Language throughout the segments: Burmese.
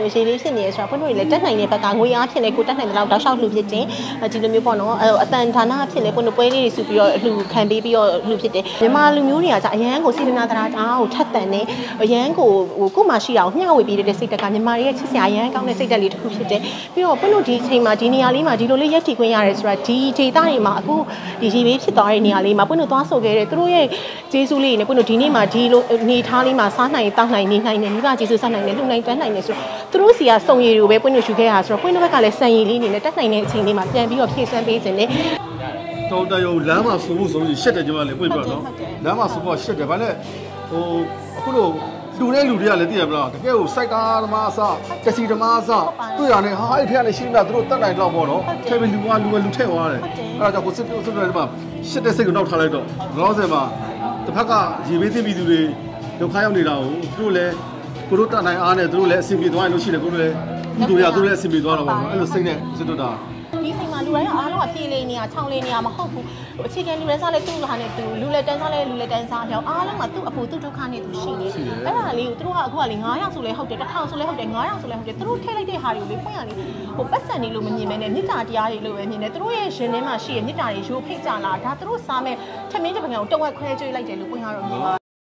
လို့ရှိလေးဖြစ်နေရဆိုတော့ပွင့်တို့လည်းတက်နိုင်တဲ့ဘက်ကငွေအားဖြစ်နေကိုတက်နိုင်တဲ့လောက်တောက်လျှောက်လှူဖြစ်တယ်ဒီလိုမျိုးပေါ့နော်အတန်ဌာနဖြစ်နေပွင့်တို့ပွဲလေးတွေစုပြီးတော့လှူခံပေးပြီးတော့လှူဖြစ်တယ်မြန်မာလူမျိုးတွေကကြာအရန်ကိုစေတနာတရားအားကိုထက်တန်နေအရန်ကိုကိုမှရှိအောင်မျှဝေပေးတဲ့စိတ်တက်ကမြန်မာတွေရဲ့ချစ်စရာအရန်ကောင်းတဲ့စိတ်တက်လေးတစ်ခုဖြစ်တယ်ပြီးတော့ပွင့်တို့ဒီအချိန်မှာဒီနေရာလေးမှာဒီလိုလေးရက်တည်ခွင့်ရတယ်ဆိုတာဒီဒေသတွေမှာအခုဒီရေဘေးဖြစ်သွားတဲ့နေရာလေးမှာပွင့်တို့သွားဆိုခဲ့တဲ့သူတို့ရဲ့ကျေးဇူးလေးနဲ့ပွင့်တို့ဒီနေ့မှာဒီလိုနေထားလေးမှာစားနိုင်တောက်နိုင်နေနိုင်တယ်မိဘကျေးဇူးစားနိုင်တယ်လှူနိုင်တန်းနိုင်တယ်ဆိုသူတို့စီကစုံရည်တွေကိုပဲပွင့်တို့ယူခဲ့တာဆိုတော့ပွင့်တို့ဘက်ကလည်းစံရည်လေးနေနဲ့တက်နိုင်တဲ့အချိန်လေးမှာပြန်ပြီးတော့ဖြည့်ဆန်းပေးခြင်းနဲ့တော်တော်ရုံလမ်းမှာဆိုလို့ဆိုရင်ရှက်တယ်ကျမလည်းပွင့်ပြတော့လမ်းမှာဆိုတော့ရှက်တယ်ဘာလဲဟိုအခုလိုလူတွေကလည်းသိရမလားတကယ်ကိုစိုက်ကားသမားအစကစီသမားအစတွေ့ရတယ်ဟာအဲ့ထက်ကလည်းရှင်းတာသူတို့တတ်နိုင်တော့ပေါ့နော်ထဲပြီးလူထည့်သွားတယ်အဲ့ဒါကြောင့်ကိုစစ်တယ်ဒီမှာရှက်တဲ့စိတ်ကိုနောက်ထားလိုက်တော့လောဆယ်မှာတစ်ဖက်ကရေဘေးသိပြီးသူတွေဒုက္ခရောက်နေတာကိုသူတို့လည်းကိုတို့တတ်နိုင်အားနဲ့သူတို့လည်းအဆင်ပြေသွားရင်လို့ရှိတယ်ကိုတို့လည်းသူတို့လည်းအဆင်ပြေသွားတော့ပေါ့နော်အဲ့လိုစိတ်နဲ့စစ်တော့တာဒီချိန်မှာလူတိုင်းအားလုံးကပြေးလေးနေရချောင်းလေးနေရမဟုတ်ဘူးအခြေခံလူတန်းစားလည်းသူ့ဟာနဲ့သူလူလက်တန်းစားလည်းလူလက်တန်းစားပြောင်းအားလုံးကသူ့အဖို့သူ့ဒုက္ခနဲ့သူရှိနေအဲ့ဒါလေးကိုသူတို့ကအခုကလေ900ဆိုလဲဟုတ်တယ်1000ဆိုလဲဟုတ်တယ်900ဆိုလဲဟုတ်တယ်သူတို့ထည့်လိုက်တဲ့ဟာတွေကိုလေဖွင့်ရလေဟိုပတ်စံနေလို့မမြင်မဲနဲ့မေတ္တာတရားတွေလို့ပဲမြင်တယ်သူတို့ရဲ့ရှင်ထဲမှာရှိရဲ့မေတ္တာတွေရိုးဖိတ်ကြလာဒါသူတို့စားမဲ့ထမင်းတစ်ပံကိုတဝက်ခွဲကျွေးလိုက်တယ်လို့ဖွင့်ရတော့မြင်ပါ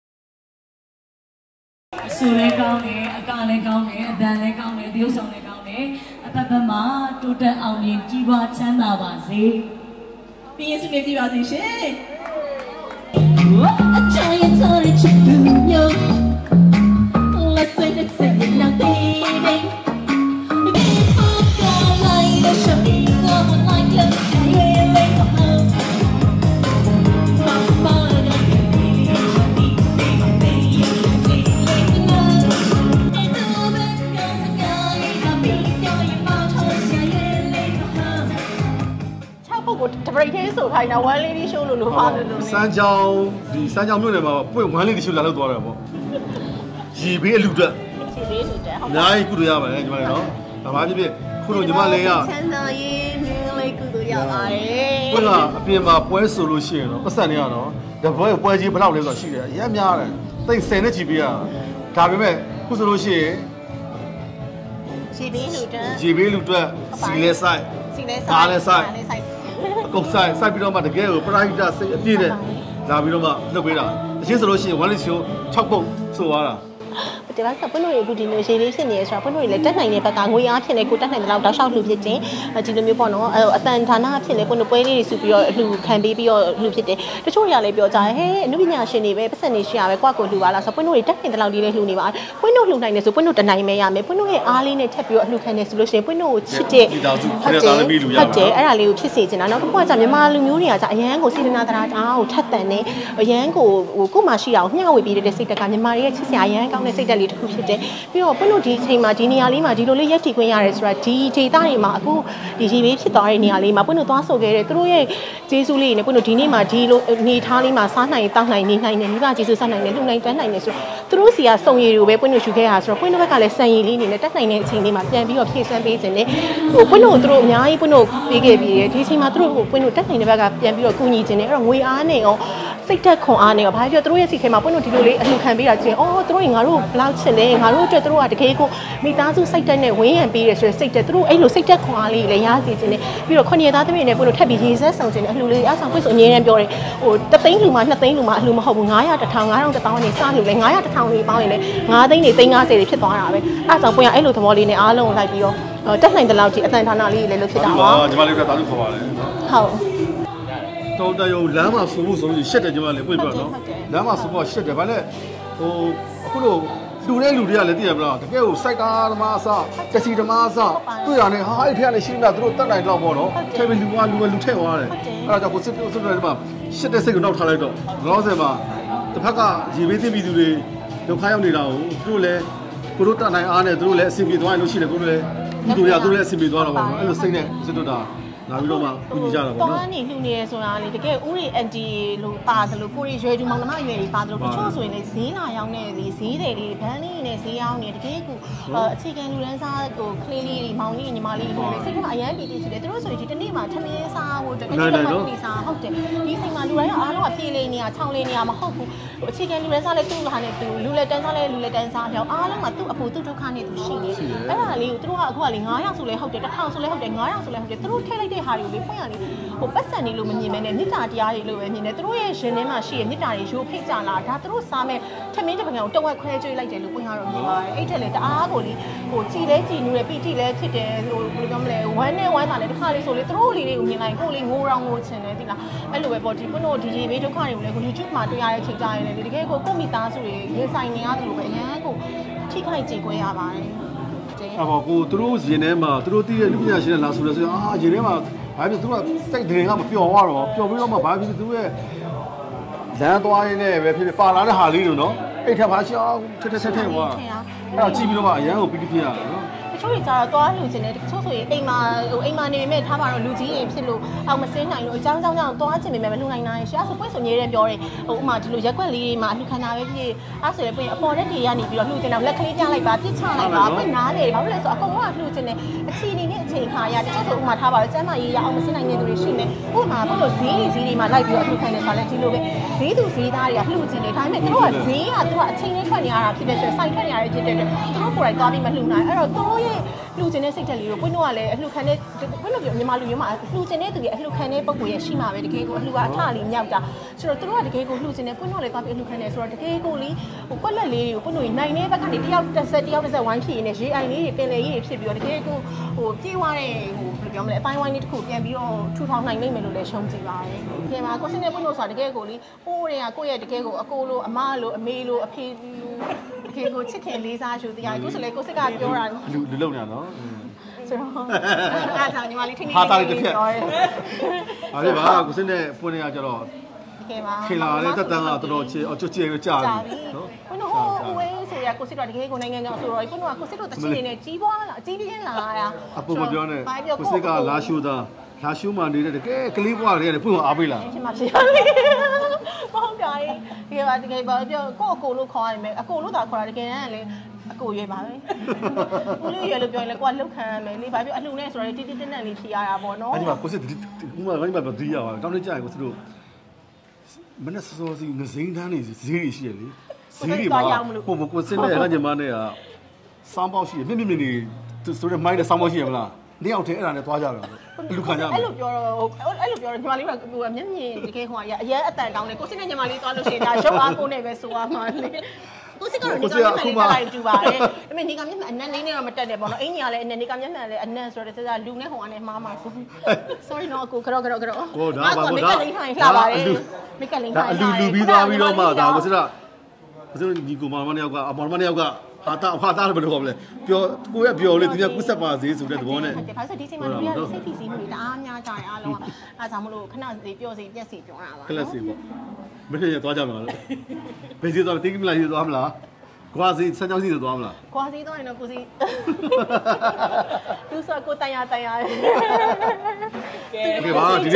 ဆူလဲကောင်းတယ်အကလည်းကောင်းတယ်အတန်လည်းကောင်းတယ်တရုပ်ဆောင်လည်းကောင်းတယ်အသက်သက်မှာတိုးတက်အောင်မြင်ကြီးပွားချမ်းသာပါစေပြီးရင်ဆုနေပြပါစေရှင်အချမ်းရတော်ချစ်သူမျိုး Let's say let's say now baby တပရိတ်သေးဆိုခိုင်းတာ1 lady show လို့ပါတယ်လို့စမ်းချောင်းဒီစမ်းချောင်းမြို့နယ်မှာပွင့်1 lady show လာလို့သွားတယ်ပေါ့ရေဘေးအလူတက်ရေဘေးလူတက်ဟုတ်အများကြီးကုလို့ရပါတယ်ညီမလေးနော်ဒါမှဖြစ်ဖြစ်ခုလိုညီမလေးကချမ်းသာရေးမျိုးလေးကုလို့ရပါတယ်ပွင့်ကအပြင်မှာပွဲဆိုလို့ရှိရင်တော့ပတ်စံနေရတော့ဒါပွဲကြီးဘယ်လောက်လဲဆိုတော့ရှိတယ်အများများတယ်တိတ်10နဲ့ချီပေးရဒါပေမဲ့ခုဆိုလို့ရှိရင်ရေဘေးလူတက်စီလဲဆိုင်ကားလဲဆိုင်အကုန်ဆိုင်ပြီးတော့မှတကယ်ကိုပရိုက်တာစိတ်အပြည့်နဲ့လာပြီးတော့မှလုပ်ပေးတာတချင်းဆိုလို့ရှိရင်1 list show 6ပုံဆိုသွားတာဒီမှာပွင့်တို့ရေအခုဒီလိုရေလေးဖြစ်နေရဆိုတော့ပွင့်တို့လည်းတက်နိုင်တဲ့ဘက်ကငွေအားဖြစ်နေကိုတက်နိုင်တဲ့လောက်တောက်လျှောက်လှူဖြစ်ခြင်းဒီလိုမျိုးပေါ့နော်အတန်ဌာနဖြစ်နေပွင့်တို့ပွဲလေးတွေစုပြီးတော့လှူခံပေးပြီးတော့လှူဖြစ်တယ်တချို့တွေကလည်းပြောကြတယ်ဟဲ့အနုပညာရှင်တွေပဲပတ်စံနေရှိရပဲကွာကိုလှူပါလားဆိုတော့ပွင့်တို့တွေတက်နိုင်တဲ့လောက်လေးလေးလှူနေပါပွင့်တို့လှူနိုင်တယ်ဆိုပွင့်တို့တနိုင်မဲရမယ်ပွင့်တို့ရဲ့အားလေးနဲ့ထပ်ပြီးတော့လှူခံနေဆိုလို့ရှိရင်ပွင့်တို့ကိုချစ်တဲ့ဟုတ်တယ်အဲ့ဒါလေးကိုဖြစ်စေချင်တာနောက်တစ်ခုကကြာမြန်မာလူမျိုးတွေကကြာအရန်ကိုစေတနာတရားအားကိုထက်တန်နေအရန်ကိုကိုမှရှိအောင်မျှဝေပေးတဲ့စိတ်တက်ကမြန်မာတွေရဲ့ချစ်စရာအရန်ကောင်းတဲ့စိတ်တက်လေးတစ်ခုဖြစ်တယ်ပြီးတော့ပွင့်တို့ဒီအချိန်မှာဒီနေရာလေးမှာဒီလိုလေးရက်တည်ခွင့်ရတယ်ဆိုတာဒီဒေသတွေမှာအခုဒီရေဘေးဖြစ်သွားတဲ့နေရာလေးမှာပွင့်တို့သွားဆိုခဲ့တဲ့သူတို့ရဲ့ကျေးဇူးလေးနဲ့ပွင့်တို့ဒီနေ့မှာဒီလိုနေထားလေးမှာစားနိုင်တောက်နိုင်နေနိုင်တယ်မိဘကျေးဇူးစားနိုင်တယ်လှူနိုင်တန်းနိုင်တယ်ဆိုသူတို့စီကစုံရည်တွေကိုပဲပွင့်တို့ယူခဲ့တာဆိုတော့ပွင့်တို့ဘက်ကလည်းစံရည်လေးနေနဲ့တက်နိုင်တဲ့အချိန်လေးမှာပြန်ပြီးတော့ဖြည့်ဆန်းပေးခြင်းနဲ့ဟိုပွင့်တို့သူတို့အများကြီးပွင့်တို့ပေးခဲ့ပြီးတယ်ဒီအချိန်မှာသူတို့ပွင့်တို့တက်နိုင်တဲ့ဘက်ကပြန်ပြီးတော့ကူညီခြင်းနဲ့အဲ့တော့ငွေအားနဲ့ရောစိတ်သက်ခွန်အားနဲ့ရောဘာဖြစ်လို့သူတို့ရဲ့စိတ်ထဲမှာပွင့်တို့ဒီလိုလေးအလှခံပေးတာချင်းအော်သူတို့ငါတို့ဘလောက်ချစ်လဲငါတို့အတွက်သူတို့ကတကယ်ကိုမိသားစုစိတ်တက်နဲ့ဝင်းရံပေးရဆိုတဲ့စိတ်တက်သူတို့အဲ့လိုစိတ်တက်ခွန်အားလေးလည်းရစေခြင်းနဲ့ပြီးတော့9 သားသမီးတွေနဲ့ပွင့်တို့ထပ်ပြီးရေဆက်ဆောင်ခြင်းနဲ့အလှလေးအားဆောင်ပွင့်ဆိုအငြင်းရန်ပြောတယ်ဟို3 သိန်းလူမှ2 သိန်းလူမှအလှမဟုတ်ဘူး900 1000 9000 1000နဲ့စားလို့လေ900 1000လေးပေါင်းရင်လေ9 သိန်းနေ350တွေဖြစ်သွားတာပဲအားဆောင်ပွင့်ရအဲ့လိုသဘောလေးနဲ့အားလုံးလိုက်ပြီးတော့တက်နိုင်တဲ့လောက်ထိအတန်ဌာနလေးလည်းလုပ်ဖြစ်တာပါညီမလေးကတာလို့ခေါ်ပါလေဟုတ်တော်တော်လမ်းမှာဆိုလို့ဆိုရင်ရှက်တယ်ညီမလေးပွင့်ပြတော့လမ်းမှာဆိုတော့ရှက်တယ်ဘာလဲဟိုအခုလိုလူတွေကလည်းသိရမလားတကယ်ကိုစိုက်ကားသမားအစကစီသမားအစတွေ့ရတယ်ဟာအဲ့ထက်ကလည်းရှင်းတာသူတို့တတ်နိုင်တော့ပေါ့နော်ထဲပြီးလူထည့်သွားတယ်အဲ့ဒါကြောင့်ကိုစစ်တယ်ဒီမှာရှက်တဲ့စိတ်ကိုနောက်ထားလိုက်တော့လောဆယ်မှာတစ်ဖက်ကရေဘေးသိပြီးသူတွေဒုက္ခရောက်နေတာကိုသူတို့လည်းကိုတို့တတ်နိုင်အားနဲ့သူတို့လည်းအဆင်ပြေသွားရင်လို့ရှိတယ်ကိုတို့လည်းသူတို့လည်းအဆင်ပြေသွားတော့ပေါ့နော်အဲ့လိုစိတ်နဲ့စစ်တော့တာလာပြီးတော့မှကူညီကြတာပေါ့နော်။တောင်းနေလှူနေရဆိုတာလေတကယ်ဥရီအန်တီလို့ပါတယ်လို့ကိုရီရွယ်တူမောင်နှမရွယ်တွေပါတယ်လို့တချို့ဆိုရင်လေဈေးလာရောက်နေလေဈေးတွေလေးဘန်းလေးနဲ့ဈေးရောက်နေတကယ်ကိုအခြေခံလူတန်းစားကိုကလေးလေးတွေမောင်လေးညီမလေးတွေလေစိတ်ကအရန်ပီတိရှိတယ်သူတို့ဆိုရင်ဒီတနေ့မှထမင်းစားဖို့တကယ်တော့မစားဟုတ်တယ်ဒီစိတ်မှာလူတိုင်းအားလုံးကပြေးလေးနေရချောင်းလေးနေရမဟုတ်ဘူးအခြေခံလူတန်းစားလည်းသူ့ဟာနဲ့သူလူလက်တန်းစားလည်းလူလက်တန်းစားပြောင်းအားလုံးကသူ့အဖို့သူ့ဒုက္ခနဲ့သူရှိနေအဲ့ဒါလေးကိုသူတို့ကအခုကလေ900ဆိုလဲဟုတ်တယ်1000ဆိုလဲဟုတ်တယ်900ဆိုလဲဟုတ်တယ်သူတို့ထည့်လိုက်တဲ့ဟာတွေကိုလေဖွင့်ရလေဟိုပတ်စံနေလို့မမြင်မဲနဲ့မေတ္တာတရားတွေလို့ပဲမြင်တယ်သူတို့ရဲ့ရှင်ထဲမှာရှိရဲ့မေတ္တာတွေရိုးဖိတ်ကြလာဒါသူတို့စားမဲ့ထမင်းတစ်ပကံကိုတဝက်ခွဲကျွေးလိုက်တယ်လို့ဖွင့်ရတော့မြင်ပါတယ်အဲ့ထက်လေတအားကိုလေဟိုကြည်လဲကြည်နူးတယ်ပီတိလဲဖြစ်တယ်ဟိုဘယ်လိုပြောမလဲဝမ်းနဲ့ဝမ်းသာလဲတစ်ခါလေးဆိုလေသူတို့လေးတွေကိုမြင်လိုက်ကိုလေးငိုတော့ငိုချင်တယ်သိလားအဲ့လိုပဲပေါ့ဒီခုတို့ဒီဘေးဒုက္ခတွေကိုလည်းကို YouTube မှာတွေ့ရတဲ့ချိန်ကြရင်လေတကယ်ကိုမိသားစုတွေရင်ဆိုင်နေရတယ်လို့ပဲအရန်ကိုထိခိုက်ကြေကွဲရပါတယ်အဲ့ပေါ့ကိုသူတို့ရင်ထဲမှာသူတို့တည်တဲ့လူပညာရှင်တွေလာဆိုလဲဆိုရင်ရင်ထဲမှာဘာဖြစ်သူကစိတ်ဒရင်ကမပျော်သွားတော့ပျော်ပြီးတော့မှဘာဖြစ်သူရဲ့လမ်းသွားရင်းနဲ့ပဲဖြစ်ပါလာတဲ့ဟာလေးတို့နော်အိတ်ထက်ပါရှောင်းထက်ကွာအဲ့တော့ကြည့်ပြီးတော့မှအရန်ကိုပြီးဖြစ်ရတယ်နော်တချို့တွေကြတော့သွားလူချင်းတယ်တချို့ဆိုရင်အိမ်မှာနေပေမဲ့ထားပါတော့လူကြီးရင်ဖြစ်လို့အောင်မစင်းနိုင်လို့အကြောင်းသွားချင်ပေမဲ့မလူနိုင်နိုင်ရှာဆိုပွင့်ဆိုနေတယ်ပြောတယ်ဟိုဥမာဒီလိုရက်ွက်လေးတွေမှာအလှခန္ဓာပဲဖြစ်အဲ့ဆိုရင်ပွင့်အပေါ်တက်တွေကနေပြီးတော့လှူချင်တယ်လက်ကလေးပြလိုက်ပါပြစ်ချလိုက်ပါပွင့်နားလေဘာလို့လဲဆိုအကုန်လုံးကလှူချင်တယ်အခြေအနေနဲ့အချိန်ခါရတချို့ဆိုဥမာထားပါတော့ကျမ်းမာရေးရအောင်မစင်းနိုင်တဲ့သူတွေရှိနေဥမာဘလို့ဈေးတွေမှာလိုက်ပြီးတော့အလှခံတယ်ဆိုတော့ဒီလိုပဲဈေးသူဈေးသားတွေကလှူချင်တယ်ဒါပေမဲ့သူတို့ကဈေးကသူကအချိန်နဲ့ထွက်နေရတာဖြစ်တဲ့ဆိုစိုက်ထွက်နေရတဲ့ဖြစ်တဲ့သူတို့ကိုယ်တိုင်သွားပြီးမလှူနိုင်အဲ့တော့သူတို့ရဲ့လှူချင်တဲ့စိတ်ဓာတ်လေးကိုပွင့်တော့ကလည်းအလှခံတဲ့ဘယ်လိုပြောမြန်မာလူမျိုးမှာလှူချင်တဲ့သူရဲ့အလှခံတဲ့ပုံကိုရရှိမှာပဲတကယ်ကိုအလှကအထလေးမြောက်တာဆိုတော့သူတို့ကတကယ်ကိုလှူချင်တဲ့ပွင့်တော့လည်းသွားပြီးအလှခံတယ်ဆိုတော့တကယ်ကိုလေဟိုကွက်လက်လေးတွေကိုပွင့်တော့နိုင်တဲ့ဘက်ကနေတယောက်တစ်ဆက်ဝိုင်းဖြစ်နေရေအိုင်လေးတွေပင်လေကြီးတွေဖြစ်ပြီးတော့တကယ်ကိုဟိုပြေးသွားတဲ့ဟိုဘယ်လိုပြောမလဲအပိုင်းဝိုင်းလေးတစ်ခုပြန်ပြီးတော့ထူထောင်နိုင်နိုင်မယ်လို့လည်းရှုံးကြည့်ပါတယ်။ဒီမှာကိုစင်းနဲ့ပွင့်တော့ဆိုတာတကယ်ကိုလေဟိုးတွေကကိုယ့်ရဲ့တကယ်ကိုအကိုလိုအမလိုအမေလိုအဖေလိုတကယ်ကိုချစ်ခင်လေးစားယူတရားကိုဆိုလေကိုစစ်ကပြောတာလူလုံနေတာနော်ဆိုတော့အားကြောင့်ညီမလေးထင်းနေဟာတာလေးတစ်ဖြတ်ဟာလေပါကိုစင်းနဲ့ပွင့်နေရကြတော့ခင်လာတဲ့တက်တန်းကတော်တော်ချေကျွတ်ချေပဲကြာပြီနော်ဘယ်လိုဟိုဝေးဆိုရကိုစစ်တော့တကယ်ကိုနိုင်ငံကြောင်ဆိုတော့ဘယ်လိုကိုစစ်တို့တချင်နေကြီးပွားလာကြီးပြင်းလာတာအပေါ်မပြောနဲ့ကိုစစ်ကလာရှိုးသားလာရှိုးမှနေတဲ့တကယ်ကလေးဘွားတွေကဖွင့်အားပေးလာဖြစ်မှာဖြစ်ရတယ်ပေါ့ပြားတကယ်ပါပြောကိုအကိုလို့ခေါ်ရမယ်အကိုလို့သာခေါ်တာတကယ်တမ်းလေအကိုရွေးပါပဲ။ဦးလေးရွေးလို့ပြောရင်လည်းကိုကလှုပ်ခံရမယ်လေ။ဘာဖြစ်အလှနဲ့ဆိုတော့တိတိတက်တက်လေးဖြေရတာပေါ့နော်။အဲ့ဒီမှာကိုစစ်ဒီမှာဒီမှာဒီရပါတောင်းနေကြရင်ကိုစစ်တို့မနဲ့စောစီငစိမ့်တန်းနေဈေးတွေရှိရလေ။ဈေးတွေမှာဟိုကိုစစ်နဲ့အဲ့ဒီမှာနဲ့ကစောင်းပေါက်ရှိရမြင့်နေဆိုတဲ့မိုင်းနဲ့စောင်းပေါက်ရှိရမလား။နှစ်ယောက်တည်းအဲ့ဒါနဲ့သွားကြတာလူခံကြမှာအဲ့လိုပြောတော့ညီမလေးကမျက်မြင်တကယ်ဟိုကအရင်အတန်တောင်းနေကိုစစ်နဲ့ညီမလေးသွားလို့ရှိရင်ဒါရုပ်အားကိုနဲ့ပဲဆိုရမှာလေကိုစစ်ကတော့နေကမျက်မှန်လေးတက်တူပါတယ်ဒါပေမဲ့နေကမျက်မှန်အနက်လေးနဲ့တော့မတက်နဲ့ပေါ့နော်အင်ကြီးကလည်းအနက်နေကမျက်မှန်လည်းအနက်ဆိုတော့စလူနဲ့ဟိုကနေမှားမှာဆို sorry နော်ကိုကတော့ကိုဒါပါကိုဒါလိမ့်ထိုင်လှပါတယ်မိကလိမ့်ထိုင်ဒါအလူပြီးသွားပြီးတော့မှဒါကိုစစ်ကညီကိုမောင်မနှစ်ယောက်ကမောင်မနှစ်ယောက်ကဟာတာဘယ်လိုခေါ်မလဲပြောကိုရဲ့ပြောလေသူကကုဆက်ပါစေဆိုတဲ့သဘောနဲ့ဒါဆိုဒီချိန်မှာလူတွေကစိတ်ဖိစီးမှုတွေတအားများကြတယ်အားလုံးကအဲဒါမှမဟုတ်ခဏစီပြောစီပြက်စီပြောတာပါခလက်စီပေါ့မင်းရသွားကြမှာလို့ဘယ်စီသွားတင်းကမလာရေးသွားမလားကွာစီစံကြောင်းစီသွားမလားကွာစီသွားရင်တော့ကိုစီသူဆိုကိုတန်ရကဲပါဒီ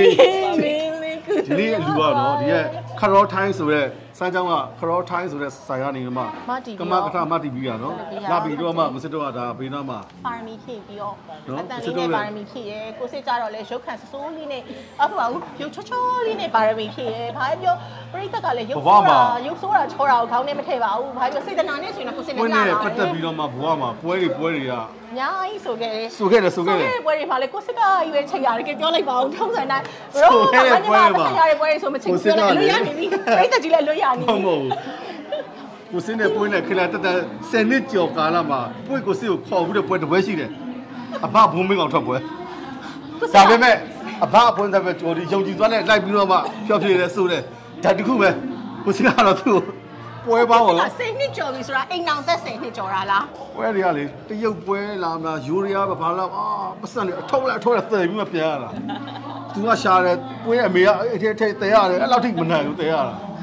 နေ့လူကတော့ဒီရဲ့ခရောထိုင်းဆိုတဲ့စမ်းကြောင်းကခရောထိုင်းဆိုတဲ့ဆိုင်ကနေမှကမကထမတီးပြီးရနော်လာပြီးတော့မှမစစ်တော့ဒါဘေးနားမှာပါရမီဖြည့်ပြီးတော့အတန်လေးနဲ့ပါရမီဖြည့်ရဲကိုစစ်ကြတော့လေရုပ်ခန့်စိုးလေးနဲ့အခုပါဘူးရုပ်ချောချောလေးနဲ့ပါရမီဖြည့်ရဲဘာပြောပရိသတ်ကလည်းရုပ်ဆိုးတာချောတာကိုခေါင်းနဲ့မထည့်ပါဘူးဘာပြောစေတနာနဲ့ဆိုရင်ကိုစစ်နဲ့လာတာပတ်သက်ပြီးတော့မှဘဝမှာပွဲတွေကညာကြီးဆိုခဲ့ပွဲတွေမှာလေကိုစစ်ကရွေးချိန်ရတယ်ပြောလိုက်ပါဦးထုံးစံတိုင်းဘရောဘာမှမဆက်ရတဲ့ပွဲတွေဆိုမချိန်ဘူးလေလွတ်ရနေပြီပရိသတ်ကြီးလည်းလွတ်ရနေပြီဟုတ်ကိုစစ်နဲ့ပွဲနဲ့ခလာတက်10နှစ်ကျော်ကာလမှာပွဲကိုစစ်ကိုခေါ်ပြီးတဲ့ပွဲတစ်ပွဲရှိတယ်အဖဘုံမင်းအောင်ထွက်ပွဲဒါပေမဲ့အဖအဖွင့်တဲ့ပဲကျော်ဒီယုံကြည်သွားနဲ့လိုက်ပြီးတော့မှဖျော်ဖြေတယ်ဆိုတဲ့ဓာတ်တစ်ခုပဲကိုစစ်ကတော့သူ့ပွဲပေါင်းတော့ 10နှစ်ကျော်ပြီဆိုတာအိမ်အောင်သက်10နှစ်ကျော်တာလားပွဲတွေကလေတရုတ်ပွဲလာမလားယူရီးယားဘာလားပတ်စံလေအထုပ်လိုက်သယ်ပြီးမှပြန်ရတာသူကရှာတယ်ပွဲအမေကအဲ့ထဲတဲရတယ်အဲ့လောက်ထိမနိုင်ဘူးတဲရတာအဲ့ဒါ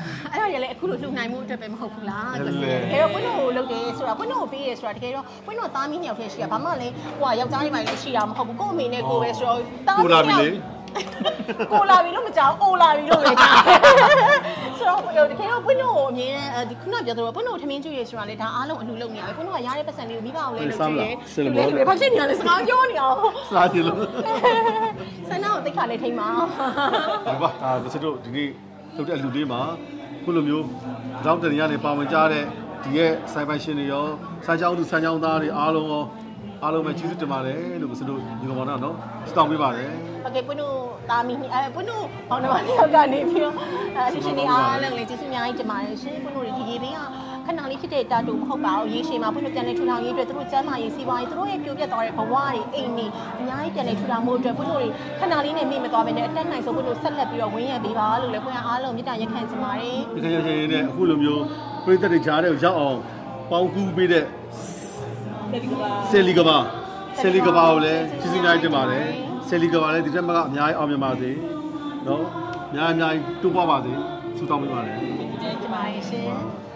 ရလေအခုလိုလှူနိုင်မှုအတွက်ပဲမဟုတ်ဘူးလားတကယ်တော့ဘွန်းတို့ကိုလုပ်တယ်ဆိုတာဘွန်းတို့ကိုပေးရဆိုတာတကယ်တော့ဘွန်းတို့သားမီးနှစ်ယောက်တည်းရှိတာဘာမှလည်းဟိုကယောက်ျားလေးပိုင်းလည်းရှိတာမဟုတ်ဘူးကို့အမေနဲ့ကိုပဲဆိုတော့သားမီးနှစ်ယောက်ကိုလာပြီလို့မကြောက်အိုလာပြီလို့ပဲကြောက်ဆိုတော့တကယ်တော့ဘွန်းတို့ကိုအမြင်ဒီခုနပြောသလိုဘွန်းတို့ထမင်းကျွေးရဆိုတာလေဒါအားလုံးအလှလုပ်နေရတယ်ဘွန်းတို့ကရတဲ့ပတ်စံလေးကိုမိဘအောင်လေးလုပ်ကြည့်တယ်ဘာဖြစ်နေရလဲစကားပြောနေအောင်စားကြည့်လို့ဆန္ဒကိုတိတ်ခါလေးထိမှာဟုတ်ပါဒါဆိုတော့ဒီနေ့လုပ်တဲ့လူလေးမှာခုလိုမျိုးတောင်းတနေရနေပါဝင်ကြတဲ့ဒီရဲ့စိုင်ပိုင်ရှင်တွေရောစိုင်းချောင်းသူစိုင်းချောင်းသားတွေအားလုံးပဲကျေးဇူးတင်ပါတယ်လို့ဆိုလို့ညီကောင်မနော်စတောင်းပေးပါတယ်โอเคပွန်းတို့သားမီးပွန်းတို့ဘောင်းနှမလေးယောက်ကနေပြီးတော့အရှင်တွေအားလုံးလည်းကျေးဇူးအများကြီးတင်ပါတယ်ရှင်ပွန်းတို့ဒီရေဘေးကခဏလေးဖြစ်တဲ့တာတူမဟုတ်ပါဘူးရေရှည်မှာပွန်းတို့ပြန်လဲထူထောင်ရေးအတွက်သူတို့ကျမ်းမာရေးစီးပွားရေးသူတို့ရဲ့ပြိုပြတ်သွားတဲ့ဘဝတွေအိမ်တွေအများကြီးပြန်လဲထူထောင်မှုအတွက်ပွန်းတို့တွေခဏလေးနဲ့မေ့မသွားဘဲနဲ့အတက်နိုင်ဆုံးပွန်းတို့ဆက်လက်ပြီးတော့ဝင်းရပေးပါလို့လည်းပွန်းရအားလုံးမြတ်တာရက်ခံချင်ပါတယ်ဒီခရရနဲ့အခုလိုမျိုးပြိသက်တွေကြားတဲ့ရောက်အောင်ပေါင်းကူးပေးတဲ့ဆယ်လီကဘာကိုလည်းကျေးဇူးများတင်ပါတယ်ဆယ်လီကဘာလည်းဒီတက်မကအများကြီးအောင်မြင်ပါစေနော်အများကြီးတိုးပွားပါစေဆုတောင်းပေးပါတယ်ကျေးဇူးတင်ပါတယ်ရှင်